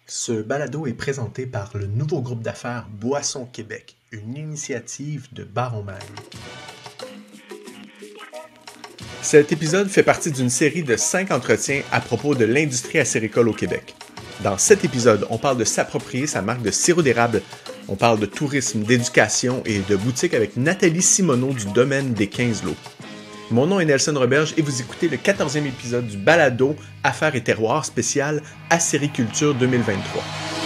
Ce balado est présenté par le nouveau groupe d'affaires Boissons Québec, une initiative de Baron Mag. Cet épisode fait partie d'une série de 5 entretiens à propos de l'industrie acéricole au Québec. Dans cet épisode, on parle de s'approprier sa marque de sirop d'érable, on parle de tourisme, d'éducation et de boutique avec Nathalie Simoneau du domaine des 15 lots. Mon nom est Nelson Roberge et vous écoutez le 14e épisode du balado Affaires et terroirs spécial Acériculture 2023.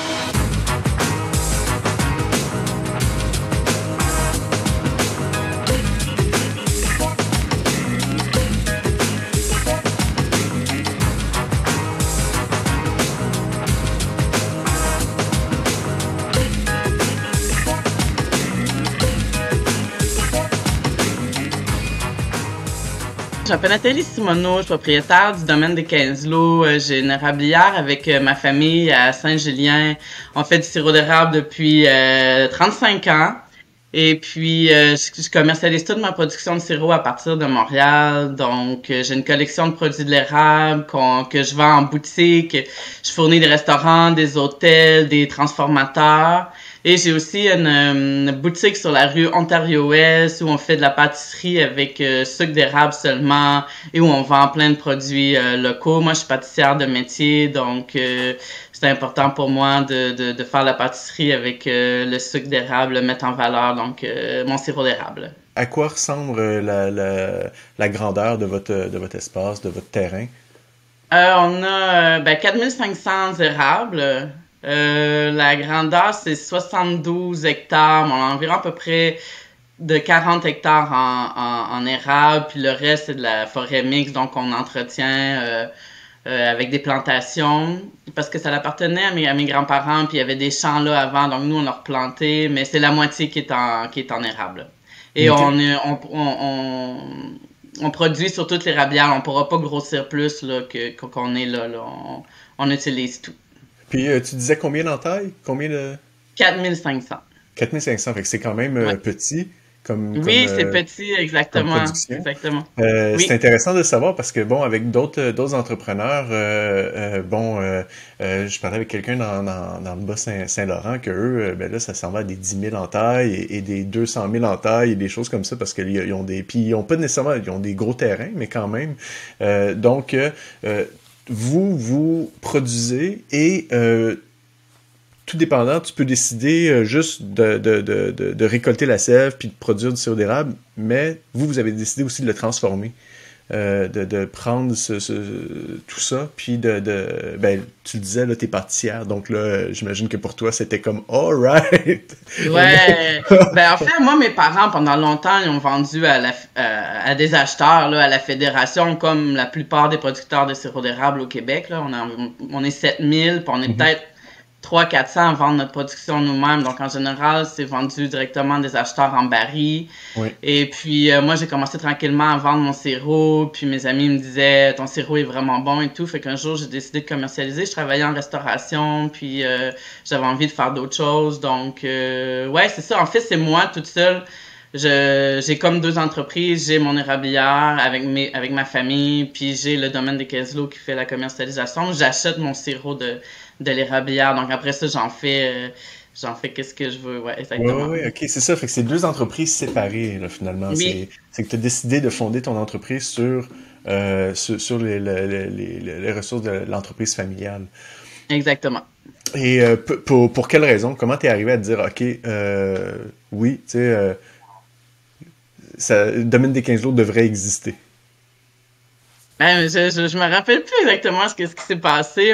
Je m'appelle Nathalie Simoneau, je suis propriétaire du domaine des 15 lots. J'ai une érablière avec ma famille à Saint-Julien. On fait du sirop d'érable depuis 35 ans. Et puis, je commercialise toute ma production de sirop à partir de Montréal. Donc, j'ai une collection de produits de l'érable que je vends en boutique. Je fournis des restaurants, des hôtels, des transformateurs. Et j'ai aussi une boutique sur la rue Ontario-Ouest où on fait de la pâtisserie avec sucre d'érable seulement et où on vend plein de produits locaux. Moi, je suis pâtissière de métier, donc c'est important pour moi de faire la pâtisserie avec le sucre d'érable, le mettre en valeur, donc mon sirop d'érable. À quoi ressemble la grandeur de votre espace, de votre terrain? On a 4500 érables. La grandeur, c'est 72 hectares. On a environ à peu près de 40 hectares en érable, puis le reste, c'est de la forêt mixte, donc on entretient avec des plantations, parce que ça appartenait à mes grands-parents, puis il y avait des champs là avant, donc nous, on a replanté, mais c'est la moitié qui est en érable. Et Okay. on produit sur toute l'érablière. On pourra pas grossir plus là, qu'on est là. On utilise tout. Puis tu disais combien d'entailles? Combien de... 4500. 4500, fait que c'est quand même Ouais. petit comme, comme, Oui, c'est euh, petit, comme exactement. production. Exactement. C'est Oui. intéressant de savoir parce que bon, avec d'autres entrepreneurs, je parlais avec quelqu'un dans le Bas-Saint-Laurent que eux, ben là, ça s'en va à des 10 000 en taille et des 200 000 en taille et des choses comme ça parce qu'ils ont puis ils ont pas nécessairement, ils ont des gros terrains, mais quand même. Vous produisez et tout dépendant, tu peux décider juste de récolter la sève puis de produire du sirop d'érable, mais vous avez décidé aussi de le transformer, de prendre tout ça, puis ben, tu le disais, là, t'es pâtissière, donc là, j'imagine que pour toi, c'était comme, alright! Ouais. En fait, moi, mes parents, pendant longtemps, ils ont vendu à des acheteurs, là, à la fédération, comme la plupart des producteurs de sirop d'érable au Québec, là. On est 7000, puis on est Mhm. peut-être 300-400 à vendre notre production nous-mêmes. Donc, en général, c'est vendu directement à des acheteurs en baril. Oui. Et puis, moi, j'ai commencé tranquillement à vendre mon sirop. Puis, mes amis me disaient, ton sirop est vraiment bon et tout. Fait qu'un jour, j'ai décidé de commercialiser. Je travaillais en restauration. Puis, j'avais envie de faire d'autres choses. Donc, ouais, c'est ça. En fait, c'est moi toute seule. J'ai comme deux entreprises. J'ai mon érablière avec ma famille. Puis, j'ai le domaine des Queslots qui fait la commercialisation. J'achète mon sirop de l'érablière. Donc, après ça, j'en fais qu'est-ce que je veux. Ouais, Oui, oui, exactement. oui, ok, c'est ça. Fait que c'est deux entreprises séparées, là, finalement. Oui, C'est que tu as décidé de fonder ton entreprise sur les ressources de l'entreprise familiale. exactement. Et pour quelle raison? Comment t'es arrivé à te dire, OK, oui, tu sais, le domaine des 15 jours devrait exister. Je me rappelle plus exactement ce qui s'est passé,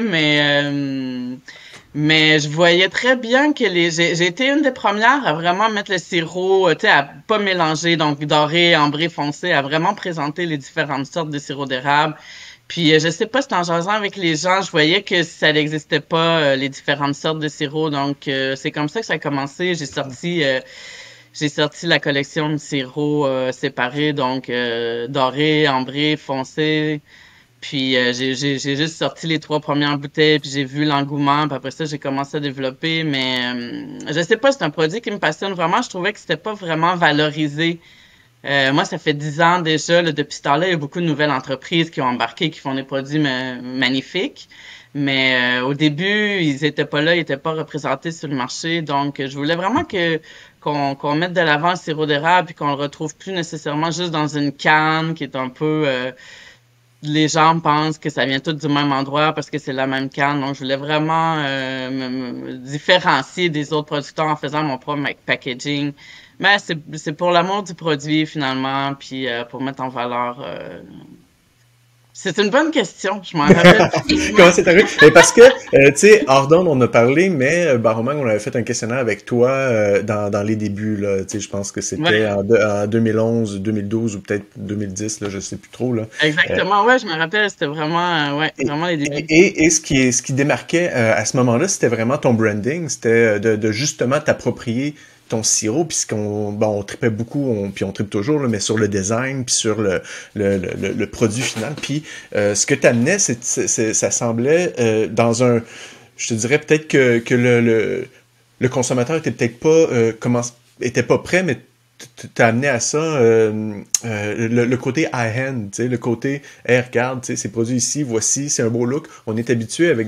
mais je voyais très bien que j'ai été une des premières à vraiment mettre le sirop, tu sais, à pas mélanger, donc doré, ambré, foncé, à vraiment présenter les différentes sortes de sirop d'érable. Puis je sais pas, c'était en jasant avec les gens, je voyais que ça n'existait pas les différentes sortes de sirop, donc c'est comme ça que ça a commencé. J'ai sorti la collection de sirop séparés, donc doré, ambré, foncé. Puis j'ai juste sorti les trois premières bouteilles, puis j'ai vu l'engouement, puis après ça, j'ai commencé à développer. Mais je sais pas, c'est un produit qui me passionne vraiment. Je trouvais que c'était pas vraiment valorisé. Moi, ça fait 10 ans déjà, là, depuis ce temps-là, il y a beaucoup de nouvelles entreprises qui ont embarqué, qui font des produits magnifiques. Mais au début, ils étaient pas là, ils étaient pas représentés sur le marché. Donc, je voulais vraiment qu'on mette de l'avant le sirop d'érable puis qu'on le retrouve plus nécessairement juste dans une canne qui est un peu les gens pensent que ça vient tout du même endroit parce que c'est la même canne. Donc, je voulais vraiment me différencier des autres producteurs en faisant mon propre packaging. Mais c'est pour l'amour du produit finalement, puis pour mettre en valeur. C'est une bonne question, je m'en rappelle plus. Comment c'est arrivé? Mais parce que, tu sais, hors d'onde, on a parlé, mais Baromang, on avait fait un questionnaire avec toi dans les débuts, là. Tu sais, je pense que c'était Ouais, en 2011, 2012 ou peut-être 2010, là, je sais plus trop, là. Euh, exactement. Ouais, je me rappelle, c'était vraiment, ouais, et, vraiment les débuts. et ce qui démarquait à ce moment-là, c'était vraiment ton branding, c'était de justement t'approprier ton sirop, puis on tripait beaucoup, puis on tripe toujours, là, mais sur le design, puis sur le produit final. Puis ce que tu amenais, ça semblait dans un... Je te dirais peut-être que le consommateur était peut-être pas était pas prêt, mais t'as amené à ça le côté high-end, tu sais, le côté hey, regarde, tu sais, ces produits ici, voici, c'est un beau look. On est habitué avec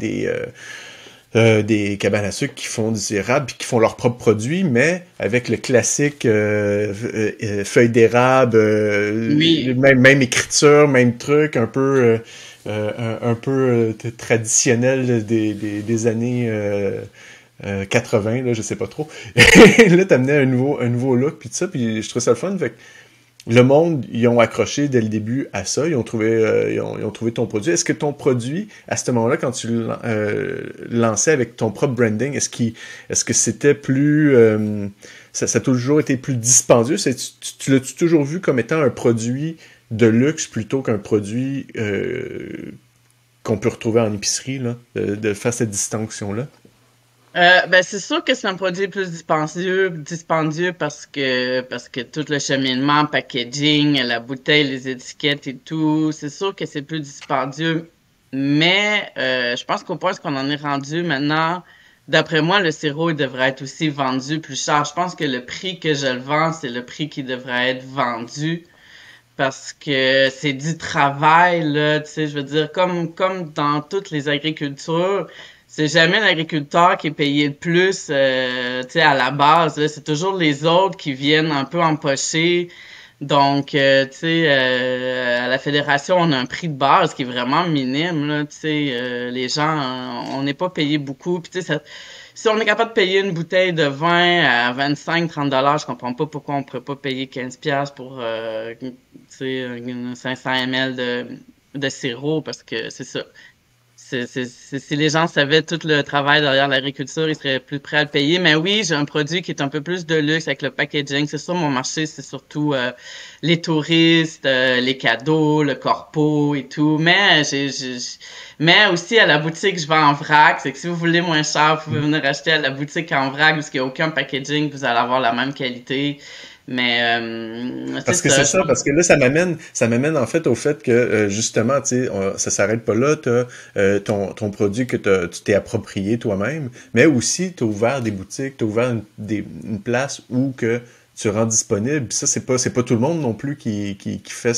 des cabanes à sucre qui font du érable puis qui font leurs propres produits, mais avec le classique feuille d'érable, Oui. même écriture, même truc, un peu traditionnel des années 80, là, je sais pas trop. Et là, t'amenais un nouveau look, puis tout ça, puis je trouve ça le fun. Fait que le monde, ils ont accroché dès le début à ça, ils ont trouvé, ils ont trouvé ton produit. Est-ce que ton produit, à ce moment-là, quand tu le lançais avec ton propre branding, est-ce que c'était plus, ça a toujours été plus dispendieux? Tu l'as-tu toujours vu comme étant un produit de luxe plutôt qu'un produit qu'on peut retrouver en épicerie, là, de faire cette distinction-là? Ben c'est sûr que c'est un produit plus dispendieux parce que tout le cheminement, packaging, la bouteille, les étiquettes et tout, c'est sûr que c'est plus dispendieux. Mais je pense qu'au point qu'on en est rendu maintenant, d'après moi, le sirop il devrait être aussi vendu plus cher. Je pense que le prix que je le vends, c'est le prix qui devrait être vendu parce que c'est du travail là, tu sais, je veux dire comme dans toutes les agricultures, c'est jamais l'agriculteur qui est payé le plus tu sais à la base là, c'est toujours les autres qui viennent un peu empocher. Donc tu sais à la fédération, on a un prix de base qui est vraiment minime là, tu sais les gens on n'est pas payé beaucoup, puis tu sais ça si on est capable de payer une bouteille de vin à 25-30 $, je comprends pas pourquoi on pourrait pas payer 15$ pour tu sais, 500 ml de sirop parce que c'est ça. Si les gens savaient tout le travail derrière l'agriculture, ils seraient plus prêts à le payer. Mais oui, j'ai un produit qui est un peu plus de luxe avec le packaging. C'est sûr, mon marché, c'est surtout les touristes, les cadeaux, le corpo et tout. Mais mais aussi à la boutique, je vends en vrac. C'est que si vous voulez moins cher, vous pouvez venir acheter à la boutique en vrac parce qu'il n'y a aucun packaging, vous allez avoir la même qualité. Mais c'est Parce que c'est ça. ça, parce que là, ça m'amène en fait au fait que justement, tu sais, ça s'arrête pas là, t'as ton produit que tu t'es approprié toi-même, mais aussi t'as ouvert des boutiques, t'as ouvert une place où que tu rends disponible. Puis ça, c'est pas tout le monde non plus qui fait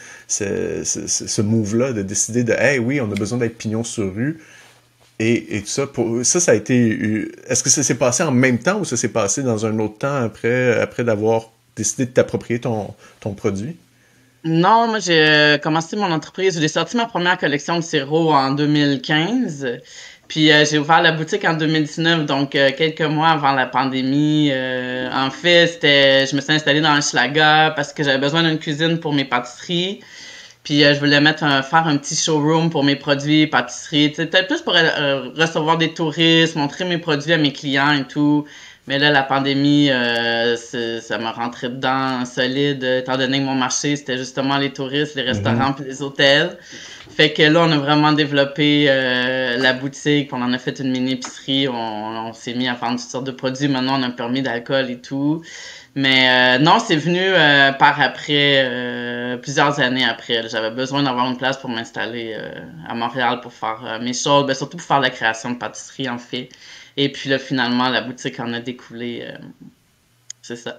ce move-là de décider de hey oui, on a besoin d'être pignon sur rue. Et tout ça, ça a été. Est-ce que ça s'est passé en même temps ou ça s'est passé dans un autre temps après d'avoir décidé de t'approprier ton produit? Non, moi j'ai commencé mon entreprise. J'ai sorti ma première collection de sirop en 2015. Puis j'ai ouvert la boutique en 2019, donc quelques mois avant la pandémie. En fait, je me suis installée dans le Schlager parce que j'avais besoin d'une cuisine pour mes pâtisseries. Puis je voulais faire un petit showroom pour mes produits, pâtisseries, tu sais, peut-être plus pour recevoir des touristes, montrer mes produits à mes clients et tout. Mais là, la pandémie, ça m'a rentré dedans solide, étant donné que mon marché, c'était justement les touristes, les Mhm. restaurants puis les hôtels. Fait que là, on a vraiment développé la boutique, on en a fait une mini-épicerie, on s'est mis à vendre toutes sortes de produits. Maintenant, on a un permis d'alcool et tout. Mais non, c'est venu par après, plusieurs années après. J'avais besoin d'avoir une place pour m'installer à Montréal pour faire mes choses, ben, surtout pour faire la création de pâtisserie en fait. Et puis là, finalement, la boutique en a découlé. C'est ça.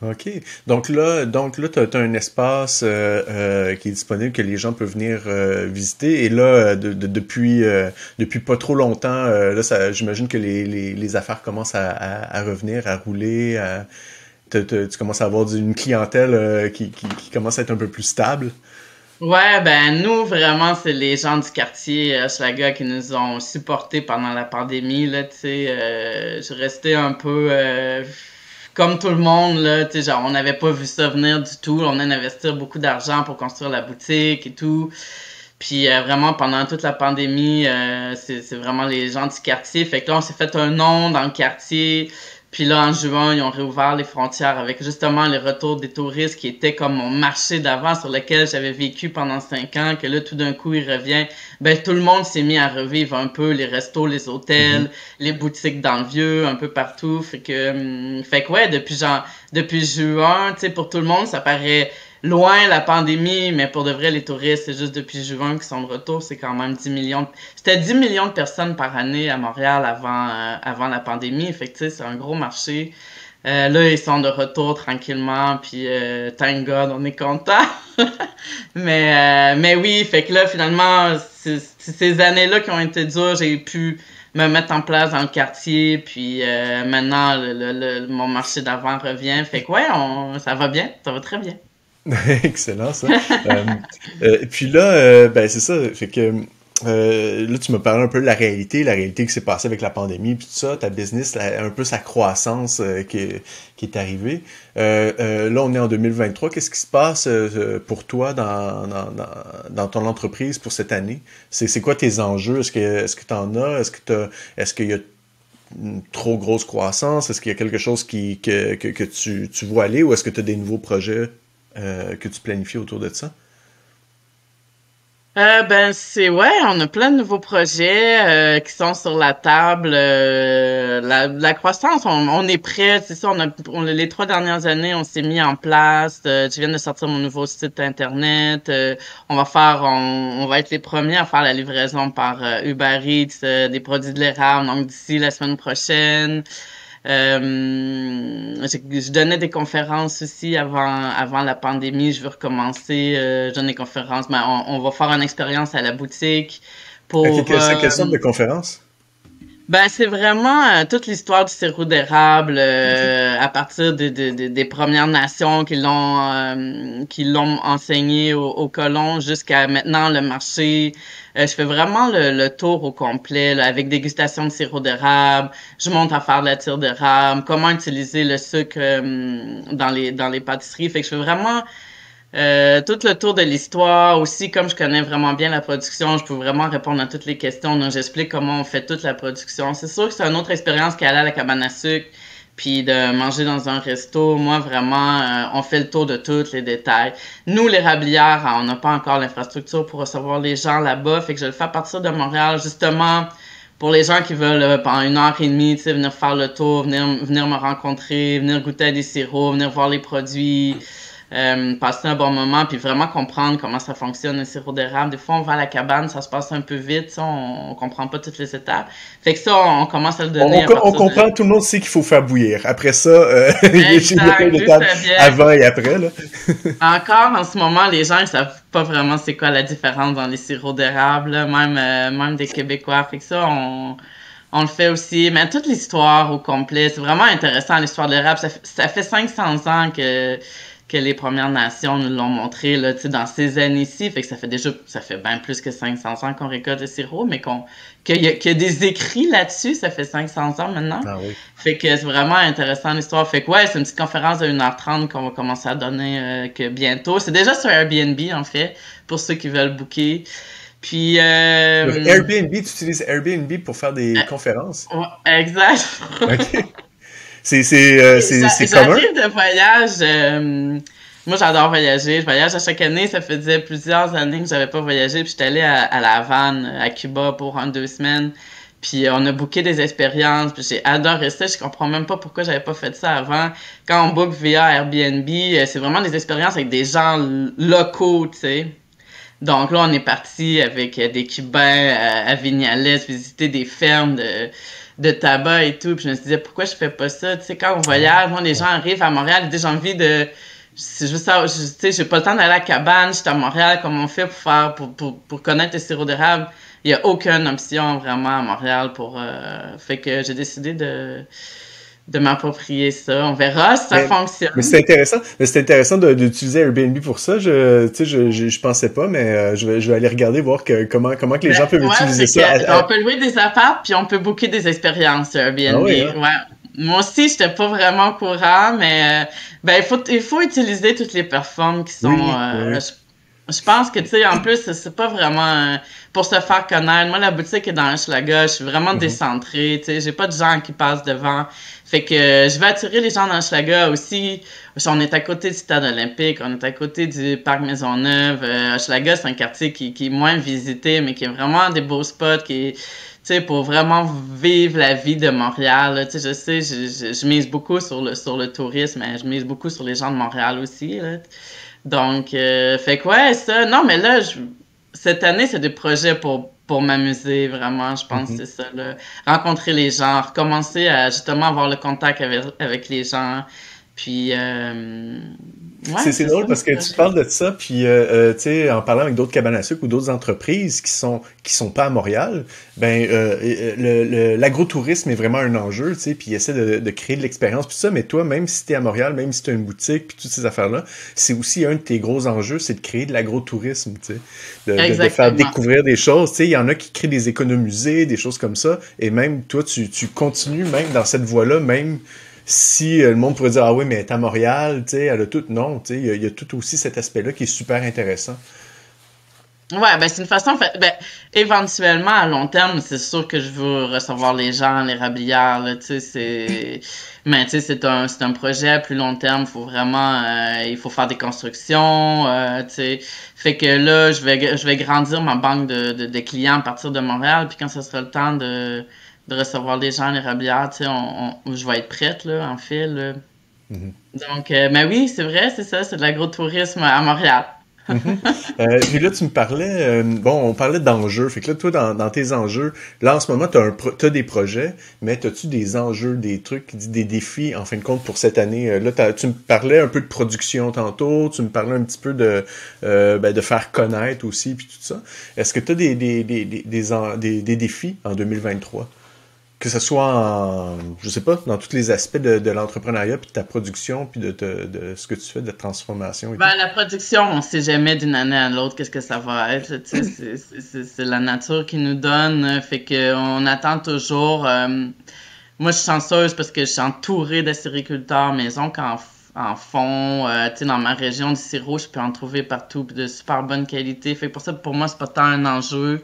OK. Donc là, t'as un espace qui est disponible que les gens peuvent venir visiter. Et là, depuis pas trop longtemps, là, j'imagine que les affaires commencent à revenir, à rouler. Tu commences à avoir une clientèle qui commence à être un peu plus stable. Ouais, ben nous, vraiment, c'est les gens du quartier Hochelaga qui nous ont supportés pendant la pandémie, là, tu sais. Je suis restée un peu comme tout le monde, là, tu sais, genre, on n'avait pas vu ça venir du tout. On a investir beaucoup d'argent pour construire la boutique et tout. Puis vraiment, pendant toute la pandémie, c'est vraiment les gens du quartier. Fait que là, on s'est fait un nom dans le quartier. Puis là, en juin, ils ont réouvert les frontières avec justement les retours des touristes qui étaient comme mon marché d'avant sur lequel j'avais vécu pendant 5 ans, que là, tout d'un coup, il revient. Ben, tout le monde s'est mis à revivre un peu les restos, les hôtels, les boutiques dans le vieux, un peu partout. Fait que ouais, depuis juin, tu sais, pour tout le monde, ça paraît loin la pandémie, mais pour de vrai, les touristes, c'est juste depuis juin qu'ils sont de retour. C'est quand même 10 millions. C'était 10 millions de personnes par année à Montréal avant la pandémie. Fait que, tu sais, c'est un gros marché. Là, ils sont de retour tranquillement, puis thank God, on est content. Mais oui, fait que là, finalement, c'est ces années-là qui ont été dures, j'ai pu me mettre en place dans le quartier, puis maintenant, mon marché d'avant revient. Fait que ouais, ça va bien, ça va très bien. Excellent, ça. Et puis là, ben c'est ça. Fait que là, tu me parles un peu de la réalité qui s'est passée avec la pandémie, puis tout ça, ta business, un peu sa croissance qui est arrivée. Là, on est en 2023. Qu'est-ce qui se passe pour toi dans ton entreprise pour cette année? C'est quoi tes enjeux? Est-ce que t'en as? Est-ce qu'il y a une trop grosse croissance? Est-ce qu'il y a quelque chose que tu vois aller, ou est-ce que tu as des nouveaux projets que tu planifies autour de ça? Ben ouais, on a plein de nouveaux projets qui sont sur la table. La croissance, on est prêt, c'est ça. Les 3 dernières années, on s'est mis en place. Je viens de sortir mon nouveau site internet. On va être les premiers à faire la livraison par Uber Eats des produits de l'érable. Donc d'ici la semaine prochaine. Je donnais des conférences aussi avant la pandémie. Je veux recommencer. Je donne des conférences. Mais on va faire une expérience à la boutique Ok, pour quelle sorte de conférence? ben, c'est vraiment toute l'histoire du sirop d'érable Ok. à partir des Premières Nations qui l'ont enseigné aux colons jusqu'à maintenant le marché. Je fais vraiment le tour au complet là, avec dégustation de sirop d'érable. Je monte à faire de la tire d'érable, comment utiliser le sucre dans les pâtisseries. Fait que je fais vraiment tout le tour de l'histoire aussi, comme je connais vraiment bien la production, je peux vraiment répondre à toutes les questions. Donc, j'explique comment on fait toute la production. C'est sûr que c'est une autre expérience qu'aller à la cabane à sucre, puis de manger dans un resto. Moi, vraiment, on fait le tour de tous les détails. Nous, les rablières, on n'a pas encore l'infrastructure pour recevoir les gens là-bas, fait que je le fais à partir de Montréal, justement, pour les gens qui veulent, pendant 1 heure et demie, tu sais, venir faire le tour, venir me rencontrer, venir goûter à des sirops, venir voir les produits, passer un bon moment, puis vraiment comprendre comment ça fonctionne le sirop d'érable. Des fois, on va à la cabane, ça se passe un peu vite, ça, on comprend pas toutes les étapes. Fait que ça, on commence à le donner à On partir de... comprend, tout le monde sait qu'il faut faire bouillir. Après ça, il y a plein Exact, d'où d'étapes ça vient. avant et après, là. Encore, en ce moment, les gens, ils savent pas vraiment c'est quoi la différence dans les sirops d'érable, là, même des Québécois. Fait que ça, on le fait aussi. Mais toute l'histoire au complet, c'est vraiment intéressant, l'histoire de l'érable. Ça fait 500 ans que les Premières Nations nous l'ont montré, là, tu sais, dans ces années-ci. Fait que ça fait bien plus que 500 ans qu'on récolte le sirop, mais qu'il y a des écrits là-dessus, ça fait 500 ans maintenant. Ah oui. Fait que c'est vraiment intéressant l'histoire. Fait que ouais, c'est une petite conférence de 1h30 qu'on va commencer à donner que bientôt. C'est déjà sur Airbnb, en fait, pour ceux qui veulent booker. Puis, Sur Airbnb, tu utilises Airbnb pour faire des conférences? ouais, exact. OK. C'est commun? J'arrive de voyage. Moi, j'adore voyager. Je voyage à chaque année. Ça faisait plusieurs années que j'avais pas voyagé. Puis j'étais allée à La Havane, à Cuba, pour 2 semaines. Puis on a booké des expériences. Puis j'ai adoré ça. Je comprends même pas pourquoi j'avais pas fait ça avant. Quand on book via Airbnb, c'est vraiment des expériences avec des gens locaux, tu sais. Donc là, on est parti avec des Cubains à Vignales, visiter des fermes de tabac et tout. Puis je me disais, pourquoi je fais pas ça? Tu sais, quand on voyage, moi, les gens arrivent à Montréal, ils disent, j'ai envie de... C'est juste ça, tu sais, j'ai pas le temps d'aller à la cabane, j'étais à Montréal, comment on fait pour connaître le sirop d'érable? Il y a aucune option vraiment à Montréal fait que j'ai décidé de m'approprier ça. On verra si ça fonctionne. Mais c'est intéressant d'utiliser Airbnb pour ça. Tu sais, je pensais pas, mais je vais aller regarder voir comment que les gens peuvent utiliser ça. On peut louer des apparts puis on peut booker des expériences sur Airbnb. Ah oui, hein? Ouais. Moi aussi, j'étais pas vraiment au courant, mais il faut utiliser toutes les plateformes qui sont. Oui. Je pense que tu sais, en plus, c'est pas vraiment pour se faire connaître. Moi, la boutique est dans Hochelaga, je suis vraiment décentrée. Tu sais, j'ai pas de gens qui passent devant. Fait que je vais attirer les gens dans Hochelaga aussi. On est à côté du stade olympique, on est à côté du parc Maisonneuve. Hochelaga, c'est un quartier qui est moins visité, mais qui a vraiment des beaux spots, tu sais, pour vraiment vivre la vie de Montréal. Là. Tu sais, je sais, je mise beaucoup sur le tourisme, mais je mise beaucoup sur les gens de Montréal aussi. Là. Donc, fait que ouais, ça. Non, mais là, cette année, c'est des projets pour m'amuser, vraiment. Je pense que c'est ça, là. Rencontrer les gens, recommencer à justement avoir le contact avec les gens. Puis, c'est drôle parce que tu parles de ça, puis tu sais, en parlant avec d'autres cabanes à sucre ou d'autres entreprises qui sont pas à Montréal, ben l'agrotourisme est vraiment un enjeu, tu sais, puis ils essaient de créer de l'expérience, puis ça. Mais toi, même si t'es à Montréal, même si t'as une boutique, puis toutes ces affaires-là, c'est aussi un de tes gros enjeux, c'est de créer de l'agrotourisme, tu sais, de faire découvrir des choses. Tu sais, il y en a qui créent des économusées, des choses comme ça, et même toi, tu continues même dans cette voie-là, même si le monde pourrait dire, ah oui, mais elle est à Montréal, tu sais, elle a tout. Non, tu sais, il y a tout aussi cet aspect-là qui est super intéressant. Ouais, c'est une façon, éventuellement, à long terme, c'est sûr que je veux recevoir les gens, les rablières, là, tu sais, mais tu sais, c'est un projet à plus long terme, faut vraiment, il faut faire des constructions, tu sais, fait que là, je vais grandir ma banque de clients à partir de Montréal, puis quand ce sera le temps de recevoir les gens, les rablières, tu sais, je vais être prête, là, en fait, là. Donc, mais oui, c'est vrai, c'est ça, c'est de l'agrotourisme à Montréal. Puis là, tu me parlais, on parlait d'enjeux. Fait que là, toi, dans tes enjeux, là, en ce moment, t'as des projets, mais t'as-tu des enjeux, des trucs, des défis, en fin de compte, pour cette année? Là, tu me parlais un peu de production tantôt, tu me parlais un petit peu de faire connaître aussi, puis tout ça. Est-ce que t'as des défis en 2023? Que ce soit je sais pas, dans tous les aspects de l'entrepreneuriat, puis de ta production, puis de ce que tu fais, de transformation. La production, on sait jamais d'une année à l'autre qu'est-ce que ça va être. C'est la nature qui nous donne, fait que on attend toujours. Moi, je suis chanceuse parce que je suis entourée d'acériculteurs maison en fond. Tu sais, dans ma région du sirop, je peux en trouver partout, puis de super bonne qualité. Fait que pour ça, pour moi, c'est pas tant un enjeu.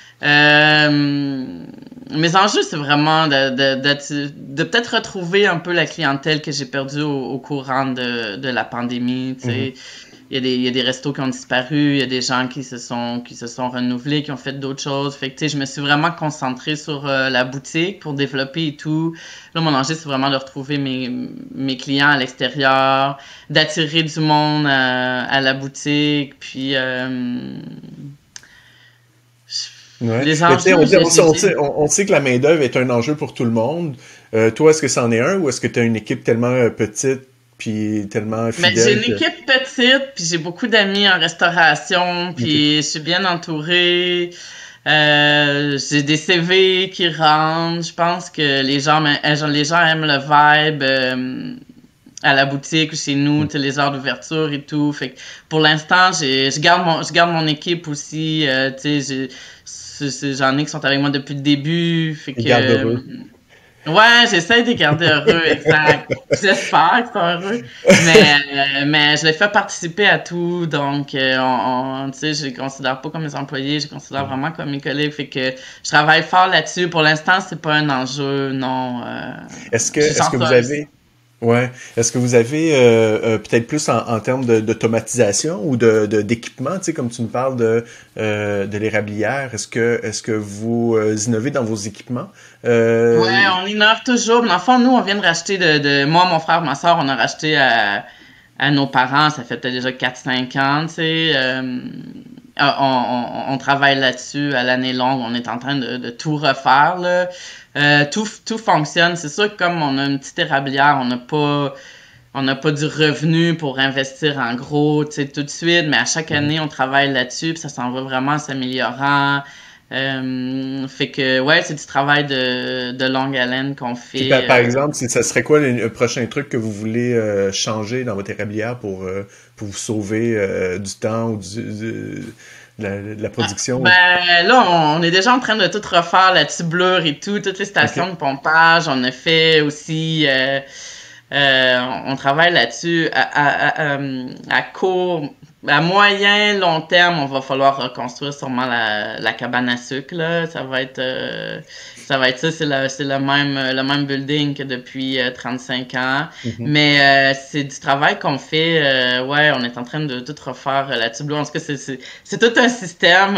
Mes enjeux, c'est vraiment de peut-être retrouver un peu la clientèle que j'ai perdue au courant de la pandémie. Tu sais. Il y a des restos qui ont disparu, il y a des gens qui se sont renouvelés, qui ont fait d'autres choses. Fait que, tu sais, je me suis vraiment concentrée sur la boutique pour développer et tout. Là, mon enjeu, c'est vraiment de retrouver mes clients à l'extérieur, d'attirer du monde à la boutique, puis... Ouais. Les enjeux, on sait que la main-d'œuvre est un enjeu pour tout le monde. Toi, est-ce que c'en est un ou est-ce que tu as une équipe tellement petite puis tellement fidèle? J'ai une équipe petite, puis j'ai beaucoup d'amis en restauration, puis je suis bien entourée. J'ai des CV qui rentrent. Je pense que les gens aiment le vibe à la boutique ou chez nous, les heures d'ouverture et tout. Fait que pour l'instant, je garde mon équipe aussi. J'en ai qui sont avec moi depuis le début. Fait que, ouais, j'essaie de les garder heureux, exact. J'espère qu'ils sont heureux. Mais je les fais participer à tout. Donc, tu sais, je les considère pas comme mes employés, je les considère vraiment comme mes collègues. Fait que je travaille fort là-dessus. Pour l'instant, c'est pas un enjeu, non. Est-ce que vous avez... Ouais. Est-ce que vous avez peut-être plus en termes d'automatisation ou d'équipement, tu sais, comme tu me parles de l'érablière, est-ce que vous innovez dans vos équipements? Ouais, on innove toujours. Mais en fond, nous, on vient de racheter moi, mon frère, ma soeur, on a racheté à nos parents, ça fait peut-être déjà 4-5 ans, tu sais. on travaille là-dessus à l'année longue. On est en train de tout refaire, là. Tout fonctionne. C'est sûr que comme on a une petite érablière, on n'a pas du revenu pour investir en gros, tu sais, tout de suite, mais à chaque année, on travaille là-dessus, puis ça s'en va vraiment s'améliorant. Fait que, ouais, c'est du travail de longue haleine qu'on fait. Puis par exemple, ça serait quoi le prochain truc que vous voulez changer dans votre érablière pour vous sauver du temps ou de la production? Ben là, on est déjà en train de tout refaire, la tublure et tout, toutes les stations de pompage. On a fait aussi, on travaille là-dessus à court, à moyen, long terme. On va falloir reconstruire sûrement la cabane à sucre, là. Ça va être ça, c'est le même building que depuis 35 ans. Mais c'est du travail qu'on fait. Ouais, on est en train de tout refaire là-dessus. En tout cas, c'est tout un système,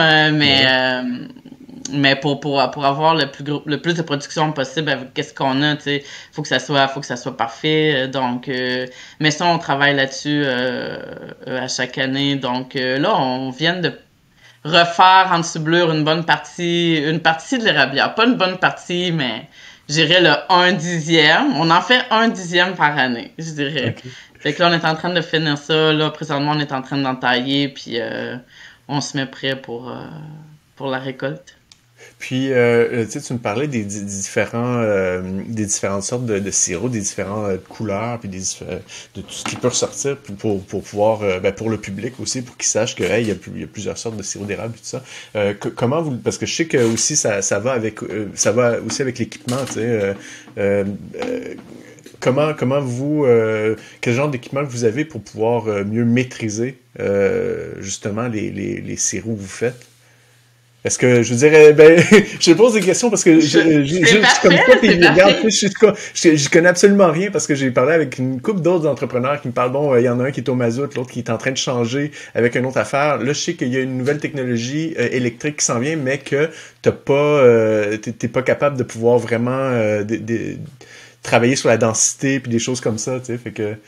mais pour avoir le plus de production possible avec qu'est-ce qu'on a, tu sais, faut que ça soit parfait. Donc, mais ça, on travaille là-dessus à chaque année. Donc là, on vient de refaire en tublure une partie de l'érablière. Pas une bonne partie, mais je dirais le 1/10. On en fait 1/10 par année, je dirais. Okay. Fait que là, on est en train de finir ça. Là, présentement, on est en train d'entailler, puis on se met prêt pour la récolte. Puis, tu sais, tu me parlais des différentes sortes de sirop, des différentes couleurs, puis de tout ce qui peut ressortir pour pouvoir, pour le public aussi, pour qu'ils sachent que, hey, il y a plusieurs sortes de sirop d'érable et tout ça. Comment vous, parce que je sais que aussi ça va aussi avec l'équipement, tu sais. Comment vous, quel genre d'équipement que vous avez pour pouvoir mieux maîtriser justement les sirops que vous faites? Est-ce que, je veux dire, je pose des questions parce que je connais pas, puis regarde, je connais absolument rien parce que j'ai parlé avec une couple d'autres entrepreneurs qui me parlent, bon, il y en a un qui est au mazout, l'autre qui est en train de changer avec une autre affaire. Là, je sais qu'il y a une nouvelle technologie électrique qui s'en vient, mais que t'es pas capable de pouvoir vraiment travailler sur la densité puis des choses comme ça, tu sais, fait que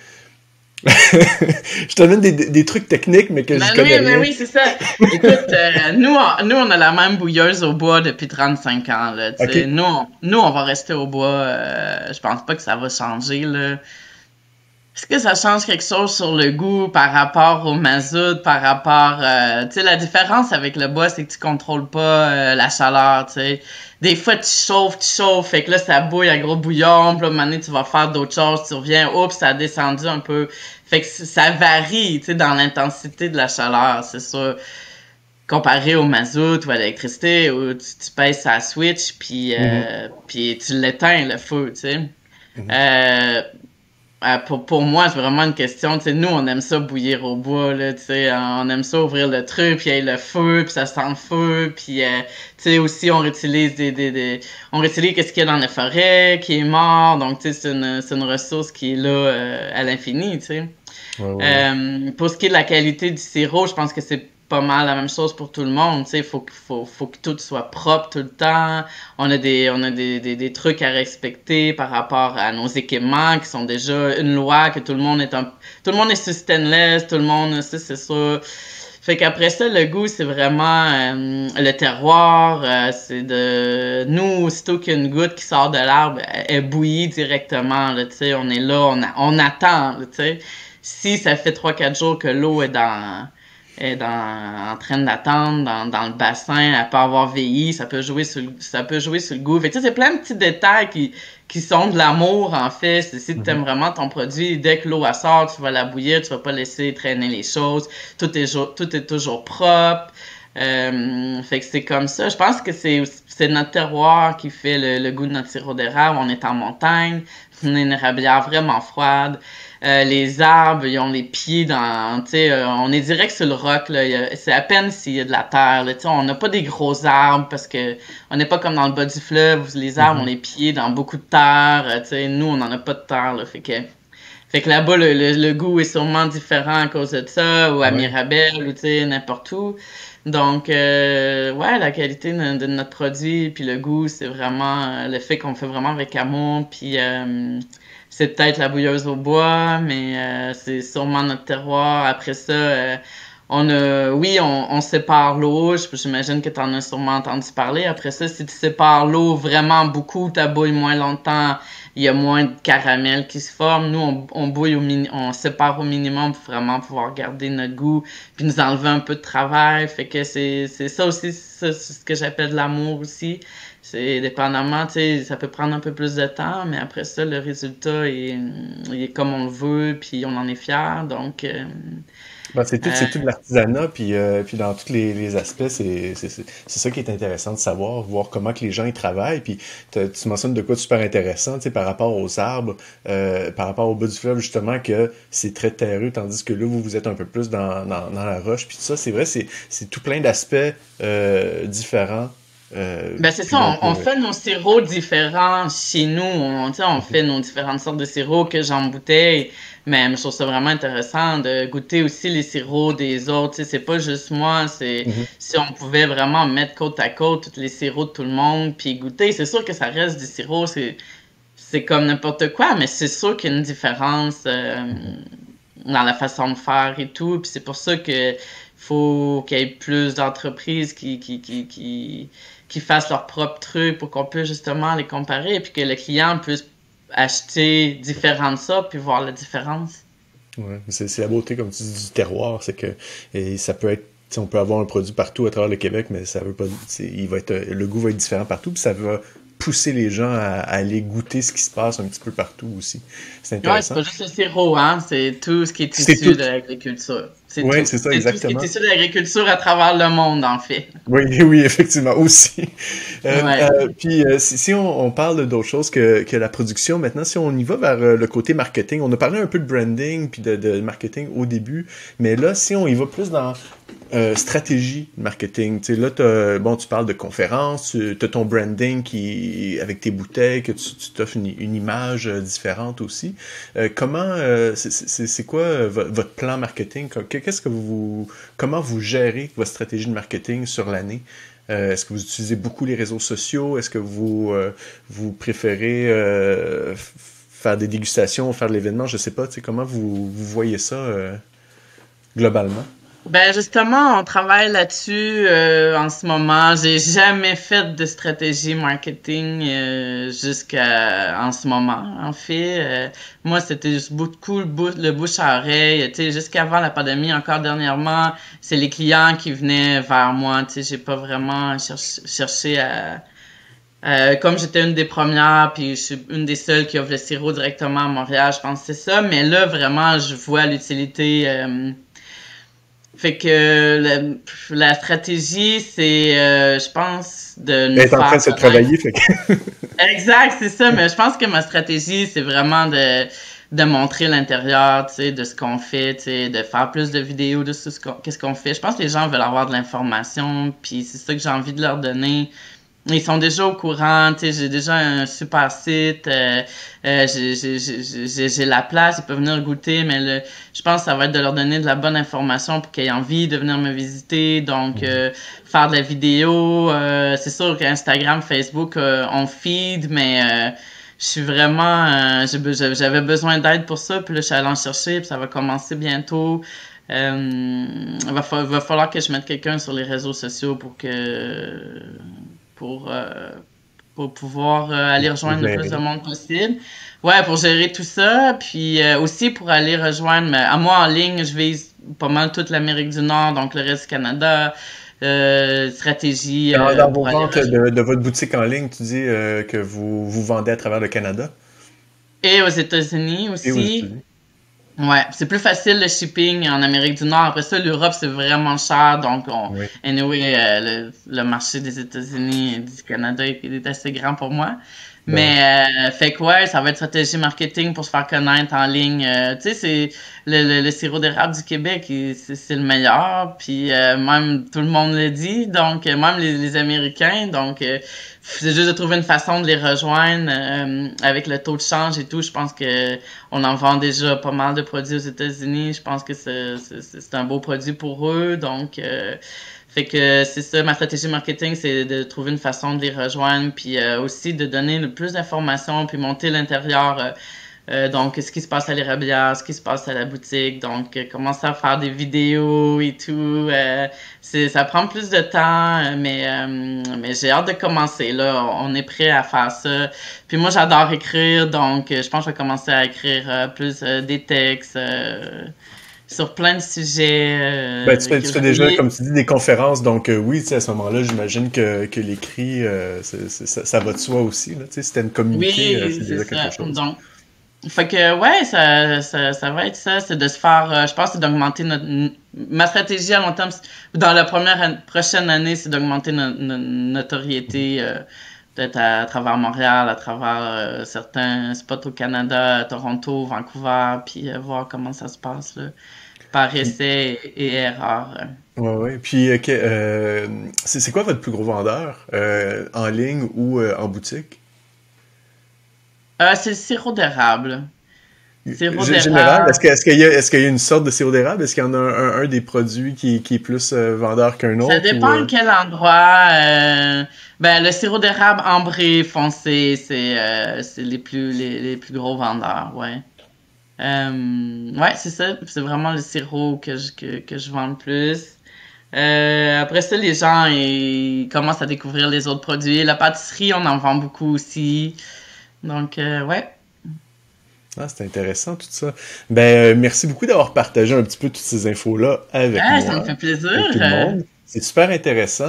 je te donne des trucs techniques, mais que je connais rien. Oui, c'est ça. Écoute, nous, on a la même bouilleuse au bois depuis 35 ans. Là, okay. Nous, on va rester au bois. Je pense pas que ça va changer. Là. Est-ce que ça change quelque chose sur le goût par rapport au mazout, par rapport... tu sais, la différence avec le bois, c'est que tu contrôles pas la chaleur, tu sais. Des fois, tu chauffes, fait que là, ça bouille à gros bouillon, puis là, à un moment donné, tu vas faire d'autres choses, tu reviens, oups, ça a descendu un peu. Fait que ça varie, tu sais, dans l'intensité de la chaleur, c'est sûr. Comparé au mazout ou à l'électricité, où tu pèses sa switch, puis tu l'éteins, le feu, tu sais. Pour moi, c'est vraiment une question, tu sais, nous, on aime ça bouillir au bois, là, tu sais, on aime ça ouvrir le truc, puis il y a le feu, puis ça sent le feu, puis, tu sais, aussi, on réutilise on réutilise qu'est-ce qu'il y a dans la forêt, qui est mort, donc, tu sais, c'est une ressource qui est là à l'infini, tu sais. Ouais. Pour ce qui est de la qualité du sirop, je pense que c'est pas mal la même chose pour tout le monde, tu sais, faut que tout soit propre tout le temps. On a des trucs à respecter par rapport à nos équipements qui sont déjà une loi que tout le monde est sur stainless, tout le monde, c'est ça. Fait qu'après ça, le goût, c'est vraiment le terroir, c'est de nous, aussitôt qu'il y a une goutte qui sort de l'arbre, elle bouillit directement, là, tu sais, on est là, on attend, tu sais. Si ça fait 3-4 jours que l'eau est en train d'attendre dans le bassin, elle peut avoir vieilli, ça peut jouer sur le goût. Fait que, tu sais, c'est plein de petits détails qui sont de l'amour, en fait. Si tu aimes vraiment ton produit, dès que l'eau sort, tu vas la bouillir, tu vas pas laisser traîner les choses. Tout est toujours propre. Fait que c'est comme ça. Je pense que c'est notre terroir qui fait le goût de notre sirop d'érable. On est en montagne, on a une érablière vraiment froide. Les arbres, ils ont les pieds dans, tu sais, on est direct sur le roc, là. C'est à peine s'il y a de la terre, là. Tu sais, on n'a pas des gros arbres parce que on n'est pas comme dans le bas du fleuve où les arbres ont les pieds dans beaucoup de terre. Tu sais, nous, on n'en a pas de terre, là. Fait que là-bas, le goût est sûrement différent à cause de ça, ou à Mirabel, ou tu sais, n'importe où. Donc, ouais, la qualité de notre produit, puis le goût, c'est vraiment le fait qu'on fait vraiment avec amour, puis c'est peut-être la bouilleuse au bois, mais c'est sûrement notre terroir. Après ça, on sépare l'eau. J'imagine que tu en as sûrement entendu parler. Après ça, si tu sépares l'eau vraiment beaucoup, tu bouilles moins longtemps, il y a moins de caramel qui se forme. Nous, on bouille on sépare au minimum pour vraiment pouvoir garder notre goût puis nous enlever un peu de travail. Fait que c'est ça aussi, c'est ce que j'appelle de l'amour aussi. C'est dépendamment, tu sais, ça peut prendre un peu plus de temps, mais après ça, le résultat il est comme on le veut, puis on en est fier. Donc, Ben, c'est tout de l'artisanat, puis dans tous les aspects, c'est ça qui est intéressant de savoir, voir comment que les gens y travaillent. Puis tu mentionnes de quoi de super intéressant, tu sais, par rapport aux arbres, par rapport au bas du fleuve, justement, que c'est très terreux, tandis que là, vous êtes un peu plus dans la roche. Puis tout ça, c'est vrai, c'est tout plein d'aspects différents. Ben c'est Puis ça, donc, on fait nos sirops différents chez nous. Tu sais, on fait nos différentes sortes de sirops que j'ai en bouteille. Mais je trouve ça vraiment intéressant de goûter aussi les sirops des autres. Tu sais, c'est pas juste moi, c'est mhm. si on pouvait vraiment mettre côte à côte tous les sirops de tout le monde puis goûter. C'est sûr que ça reste du sirop, c'est comme n'importe quoi, mais c'est sûr qu'il y a une différence dans la façon de faire et tout. Puis c'est pour ça que faut qu'il y ait plus d'entreprises qui fassent leur propre truc pour qu'on puisse justement les comparer et puis que le client puisse acheter différents de ça puis voir la différence. Ouais, c'est la beauté, comme tu dis, du terroir, c'est que et ça peut être, tu sais, on peut avoir un produit partout à travers le Québec, mais ça veut pas, il va être, le goût va être différent partout, puis ça va pousser les gens à aller goûter ce qui se passe un petit peu partout aussi. C'est Ouais, c'est intéressant. pas juste le sirop, hein, c'est tout ce qui est C'est issu tout. de l'agriculture. C'est Oui, tout. c'est ça, C'est tout ce qui est exactement. issu de l'agriculture à travers le monde, en fait. Oui, oui, effectivement, aussi. Ouais. Puis, si on parle d'autre chose que la production, maintenant, si on y va vers le côté marketing, on a parlé un peu de branding puis de marketing au début, mais là, si on y va plus dans stratégie marketing, tu sais, là, bon, tu parles de conférences, tu as ton branding avec tes bouteilles, que tu t'offres une image différente aussi. C'est quoi votre plan marketing? Comment vous gérez votre stratégie de marketing sur l'année? Est-ce que vous utilisez beaucoup les réseaux sociaux? Est-ce que vous préférez faire des dégustations, faire de l'événement? Je sais pas, tu sais, comment vous voyez ça globalement? Ben justement, on travaille là-dessus en ce moment. J'ai jamais fait de stratégie marketing jusqu'à en ce moment. En fait, moi c'était juste beaucoup le bouche à oreille. Tu sais, jusqu'avant la pandémie, encore dernièrement, c'est les clients qui venaient vers moi. Tu sais, j'ai pas vraiment cherché à comme j'étais une des premières, puis je suis une des seules qui offre le sirop directement à Montréal, je pense que c'est ça. Mais là, vraiment, je vois l'utilité. Fait que la stratégie, c'est, je pense, de Elle nous est en train faire de se connaître. travailler, fait que... Exact, c'est ça. Mais je pense que ma stratégie, c'est vraiment de montrer l'intérieur, tu sais, de ce qu'on fait, tu sais, de faire plus de vidéos de qu'est-ce qu'on fait. Je pense que les gens veulent avoir de l'information, puis c'est ça que j'ai envie de leur donner. Ils sont déjà au courant, tu sais, j'ai déjà un super site, j'ai la place, ils peuvent venir goûter, mais je pense que ça va être de leur donner de la bonne information pour qu'ils aient envie de venir me visiter, donc faire de la vidéo, c'est sûr qu'Instagram, Facebook, on feed, mais je suis vraiment, j'avais besoin d'aide pour ça, puis là, je suis allée en chercher, puis ça va commencer bientôt. Va falloir que je mette quelqu'un sur les réseaux sociaux pour, euh, pour pouvoir aller Vous rejoindre le plus de gérez. monde possible. Ouais, pour gérer tout ça. Puis aussi pour aller rejoindre, à moi en ligne, je vise pas mal toute l'Amérique du Nord, donc le reste du Canada. Stratégie Dans vos pour aller ventes rejoindre. de votre boutique en ligne, tu dis que vous vendez à travers le Canada Et aux États-Unis et aux aussi. États-Unis. Ouais, c'est plus facile le shipping en Amérique du Nord. Après ça, l'Europe, c'est vraiment cher. Donc, Oui. anyway, le marché des États-Unis et du Canada est assez grand pour moi. Ben oui. Mais, fait que ouais, ça va être stratégie marketing pour se faire connaître en ligne. Tu sais, c'est le sirop d'érable du Québec, c'est le meilleur. Puis, même tout le monde le dit. Donc, même les Américains. Donc, c'est juste de trouver une façon de les rejoindre avec le taux de change et tout. Je pense que on en vend déjà pas mal de produits aux États-Unis. Je pense que c'est un beau produit pour eux. Donc, fait que c'est ça, ma stratégie marketing, c'est de trouver une façon de les rejoindre, puis aussi de donner le plus d'informations, puis monter l'intérieur Donc, ce qui se passe à l'érablière, ce qui se passe à la boutique. Donc, commencer à faire des vidéos et tout. Ça prend plus de temps, mais j'ai hâte de commencer. Là, on est prêt à faire ça. Puis moi, j'adore écrire, donc je pense que je vais commencer à écrire plus des textes sur plein de sujets. Ben, tu fais déjà, comme tu dis, des conférences, donc oui, tu sais, à ce moment-là, j'imagine que l'écrit, ça va de soi aussi, là, tu sais, si t'aimes communiquer, Oui, c'est c'est déjà ça. quelque chose. Donc, fait que, ouais, ça va être ça, c'est de se faire, je pense, c'est d'augmenter ma stratégie à long terme, dans la prochaine année, c'est d'augmenter notre notoriété, peut-être à travers Montréal, à travers certains spots au Canada, Toronto, Vancouver, puis voir comment ça se passe, là, par Puis, essai et erreur. ouais, ouais. Puis, c'est quoi votre plus gros vendeur, en ligne ou en boutique? C'est le sirop d'érable. Sirop Général, d'érable. est-ce qu'il y a une sorte de sirop d'érable? Est-ce qu'il y en a un des produits qui est plus vendeur qu'un Ça autre? Ou, dépend quel endroit. Ben, le sirop d'érable ambré foncé, c'est les plus gros vendeurs, ouais. Ouais, c'est ça. C'est vraiment le sirop que je vends le plus. Après ça, les gens ils commencent à découvrir les autres produits. La pâtisserie, on en vend beaucoup aussi. Donc, ouais. Ah, c'est intéressant tout ça. Ben, merci beaucoup d'avoir partagé un petit peu toutes ces infos-là avec Ah, ça me moi, fait plaisir. avec tout le monde. C'est super intéressant.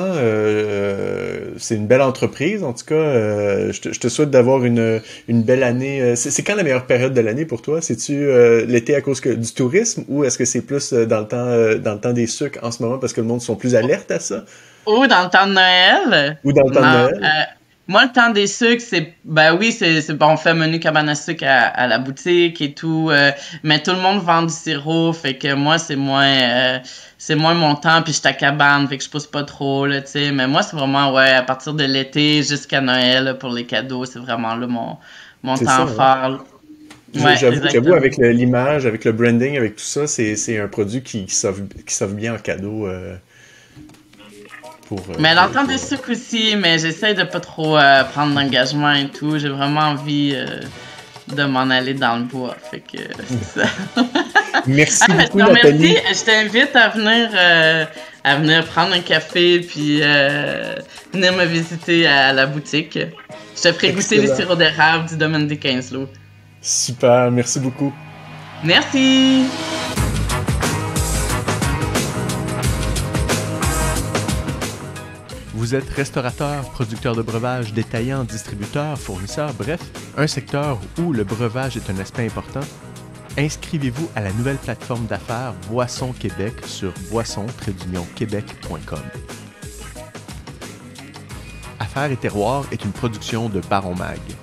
C'est une belle entreprise, en tout cas. Je te souhaite d'avoir une belle année. C'est quand la meilleure période de l'année pour toi? C'est-tu l'été à cause du tourisme ou est-ce que c'est plus dans le temps des sucres en ce moment parce que le monde sont plus alertes à ça? Ou dans le temps de Noël. Ou dans le temps de Non, Noël? moi, le temps des sucres, ben oui, c'est bon, on fait menu cabane à sucre à la boutique et tout, mais tout le monde vend du sirop, fait que moi, c'est moins mon temps, puis je suis à cabane, fait que je pousse pas trop, là, tu sais, mais moi, c'est vraiment, ouais, à partir de l'été jusqu'à Noël, là, pour les cadeaux, c'est vraiment là mon C'est ça, temps hein? fort. Ouais, J'avoue, exactement. avec l'image, avec le branding, avec tout ça, c'est un produit qui s'offre bien en cadeau Mais dans le temps pour, des sucres aussi, mais j'essaie de pas trop prendre d'engagement et tout, j'ai vraiment envie de m'en aller dans le bois, fait que c'est ça. Ah, Merci mais je beaucoup, te remercie. Nathalie. Je t'invite à venir prendre un café puis venir me visiter à la boutique. Je te ferai goûter les Excellent. sirops d'érable du domaine des 15 lots. Super, merci beaucoup. Merci! Vous êtes restaurateur, producteur de breuvages, détaillant, distributeur, fournisseur, bref, un secteur où le breuvage est un aspect important? Inscrivez-vous à la nouvelle plateforme d'affaires Boisson Québec sur boisson-québec.com. Affaires et terroirs est une production de Baron Mag.